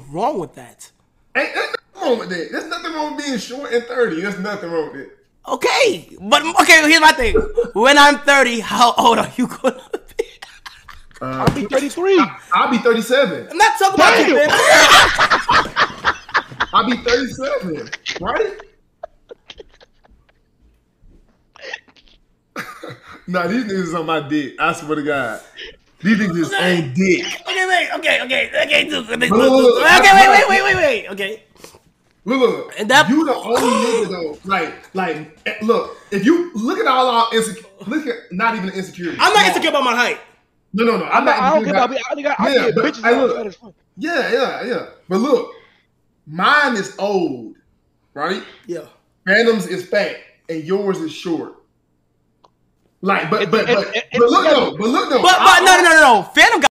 wrong with that. Ain't nothing wrong with that. There's nothing wrong with being short and 30. There's nothing wrong with it. Okay, but here's my thing. When I'm 30, how old are you gonna be? I'll be 33. I'll be 37. I'm not talking about you, man. I'll be 37, right? Nah, these niggas is on my dick. I swear to God. These niggas is on dick. Wait. Okay. Look. And that, you the only nigga though. Like, look. If you look at all our look at not even insecurity. I'm not insecure about my height. No. I don't care about. I get bitches. Hey, look, yeah. But look, mine is old, right? Yeah. Fanum's is fat, and yours is short. Like, but look though. But no. Fanum got